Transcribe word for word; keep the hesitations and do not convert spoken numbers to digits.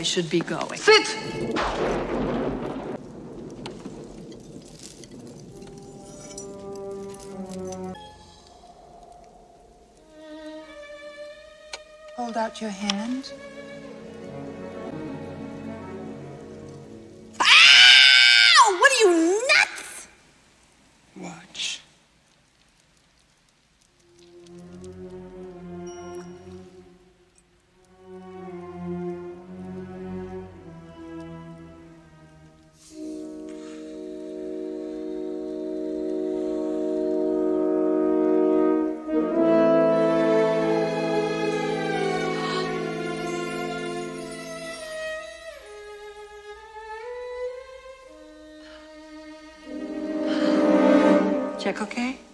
should be going. Sit! Hold out your hand. Ow! What are you, nuts? Watch. Check okay?